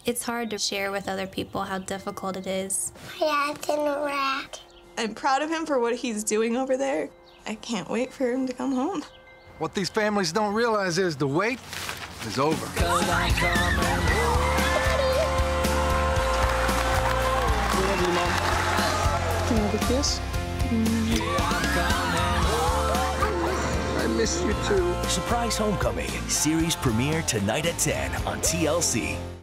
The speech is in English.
It's hard to share with other people how difficult it is. My dad's in Iraq. I'm proud of him for what he's doing over there. I can't wait for him to come home. What these families don't realize is the wait is over. Can I have a kiss? I miss you too. Surprise Homecoming series premiere tonight at 10 on TLC.